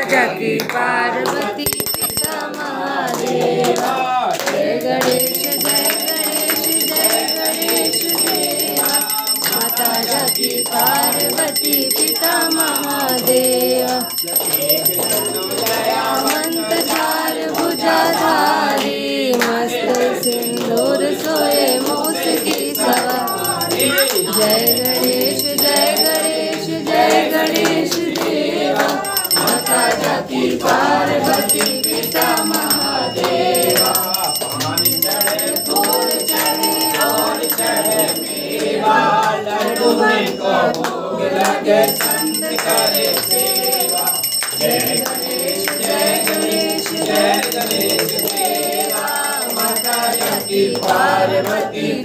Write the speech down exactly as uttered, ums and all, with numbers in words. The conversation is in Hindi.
जाकी पार्वती पिता महादेवा। जय गणेश जय गणेश जय गणेश देवा। माता जाकी पार्वती पिता महादेवा। दयावंत चार भुजाधारी मस्त सिंदूर सोए मूस की सवारी। जय गणेश जय गणेश जय गणेश देवा। माता जाकी पार्वती पिता महादेवा। फूल चढ़े और चढ़े मेवा लड्डू में को भोग लगे संत करे सेवा। जय गणेश जय गणेश जय गणेश देवा। माता जाकी पार्वती